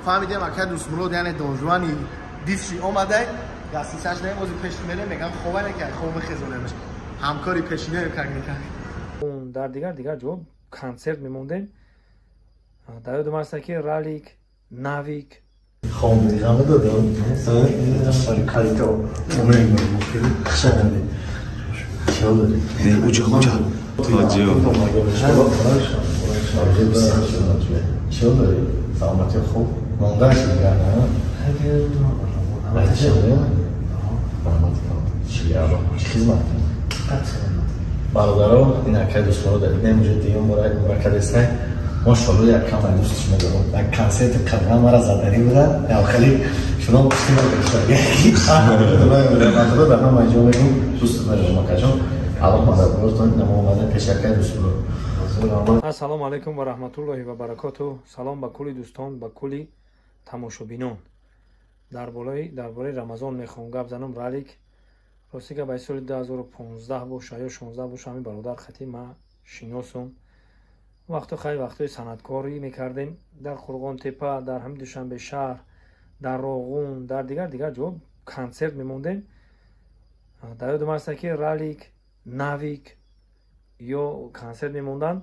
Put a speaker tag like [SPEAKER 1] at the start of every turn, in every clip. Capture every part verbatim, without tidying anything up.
[SPEAKER 1] فهمیدیم اکر دوست مراد یعنی دونجوانی دیسشی اومده گاسیساش نمیوزی پیش میره میگم خوبه نکرد خوب خزونه میشه همکاری پیشینه میکنه
[SPEAKER 2] اون در دیگر دیگر جو کنسرت میموندیم در یادم است که رالیک ناویک
[SPEAKER 3] خام دیگه دادم مثلا این سری کالیتو اومد خشنده چه داری
[SPEAKER 4] نه اوجا اوجا توجه
[SPEAKER 3] چه داری سلامتی خوب مونده شده نه هدیه شده چی آقا چی خدمت برادرها این اکه دوست رو دارید نمیشه دیگه مرکب است ماشاءالله یک کم دوستش میدارم یک کنسرت قبلا مرا زدنی بودن یا خیلی شما گفتیم یکی خدا در هم انجام بدیم دوست دارم مکجان الان ما در بورتون نمو اومدن تشکر دوست رو
[SPEAKER 2] السلام علیکم و رحمت الله و برکاته. سلام به کلی دوستان به کلی تماشابینان. درباره درباره رمضان میخوام گپ زنم. رالیک راستی که به سال دو هزار و پانزده باشه یا شانزده باشه همین برادر خطی ما شناسم. وقتا خیلی وقتای صنعتکاری میکردیم در خرگان تپه، در همین دوشنبه شهر، در راغون، در دیگر دیگر جا کنسرت میموندیم. در یادم است که رالیک ناویک یا کنسرت میموندن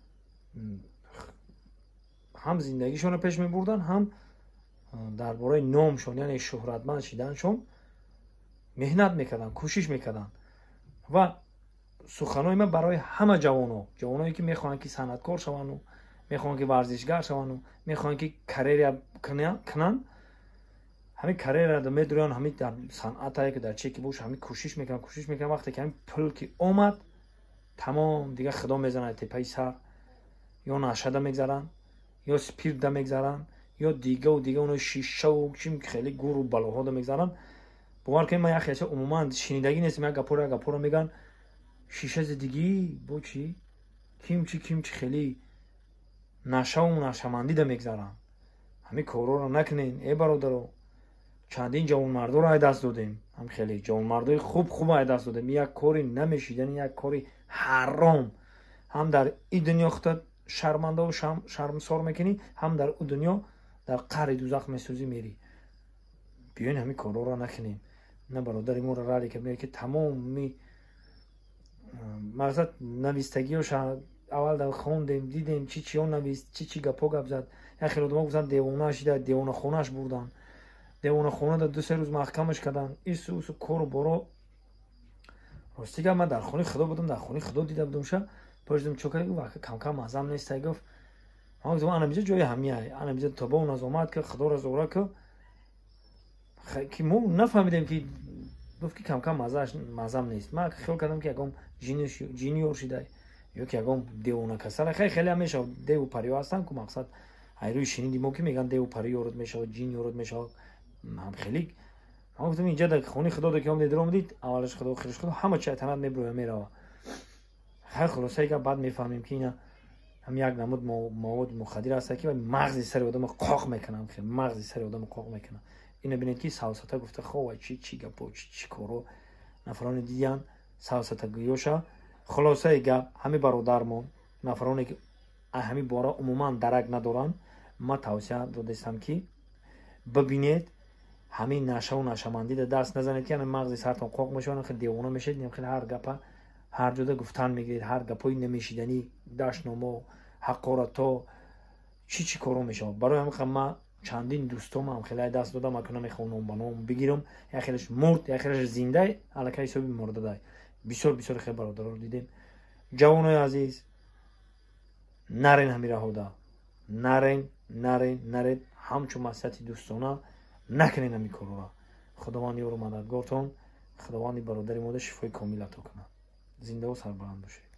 [SPEAKER 2] هم زندگیشون رو پیش میبردن هم درباره نامشون یعنی شهرتمند شدنشون مهنت میکردن، کوشش میکردن. و سخنای من برای همه جوانو جوانایی که میخوان که صنعتکار شون و میخوان که ورزشگر شون و میخوان که کریر کنن، همین کریر رو میدونن، همین در صنعتی که در چکی باشه همین کوشش میکنن کوشش میکنن وقتی که همین پول که اومد تمام دیگه خدا میزنه تپای سر، یا نشده میگذارن یا سپیرت میگذارن یا دیگه و دیگه اون شیشه و چیم خیلی گور و بلاها میگذارن. باور کنید من یخی عموما شنیدگی نیست، من گپورا گپورا میگن شیشه زدگی بو چی کیم چی کیم چی خیلی نشه و نشمندی ده میگذارن. همین کارا رو نکنین ای برادرو. چندین جوان مردو رو دست دادیم، هم خیلی جوان مردای خوب خوب دست دادیم. یک کاری نمیشیدن، یک کاری حرام، هم در این دنیا خودت شرمنده و شرم شرمسار میکنی، هم در اون دنیا در قعر دوزخ میسوزی میری. بیاین همین کارا رو نکنیم. نه برادر ما رو رالی که میگه که تمام می مقصد نویستگیش اول در خوندیم دیدیم چی چی اون نویست چی چی گپا گپ زد. یا خیلی دوما گفتن دیوانه شده، دیوانه خونش بردن، دیوانه خونه در دو سه روز محکمش کردن. ایسو ایسو کارو برو. راستی که من در خونه خدا بودم، در خونه خدا دیده بودم شه پاشدم چوکای گفت کم کم مزم نیست. گفت ما گفتم انا میجا جای همیه، انا میجا تا با اون از اومد که خدا را زورا که که ما نفهمیدیم که گفت که کم کم مزهش مزم نیست. من خیال کردم که یکم جینیور شده یا که یکم دیوانه کسر. خیلی خیلی همیشه دیو پریو هستن که مقصد هایروی شنیدیم ما که میگن دیو پریو رد میشه جینیور رد میشه. هم خیلی ما گفتم اینجا در خونه خدا دو که هم دیدم دید اولش خدا خیرش خدا همه چی اعتماد میبره میره. هر خلاصه که بعد میفهمیم که اینا هم یک نمود مواد مخدر هست که مغز سر آدم قاق میکنه، خیلی مغز سر آدم قاق میکنه. اینو ببینید که ساوساتا گفته خو چی چی گپو چی چی کارو نفران دیدن ساوساتا گیوشا. خلاصه گپ همین برادرمون نفرانی که همین بارا عموما درک ندارن ما توصیه دادم که ببینید همین نشه و نشمندی دست نزنید که مغز سرتون قاق میشه، خیلی دیوانه میشید. خیلی هر گپا هر جوده گفتن میگید، هر گپای نمیشیدنی داشنامو حقارتا چی چی کارو میشه. برای همین ما چندین دوستام هم خیلی دست دادم اکنون میخوام بنام بگیرم. یا خیلیش مرد یا خیلیش زنده الکی حسابی مرده دای. بسیار بسیار خیلی برادر رو دیدیم. جوانای عزیز نرین همین راهودا، نرین نرین نرین همچون مسئله دوستانه نکنین همین کارو را. خداوند یارو مددگارتون، خداوند برادری ماده شفای کامل عطا کنه. زنده و سربلند باشید.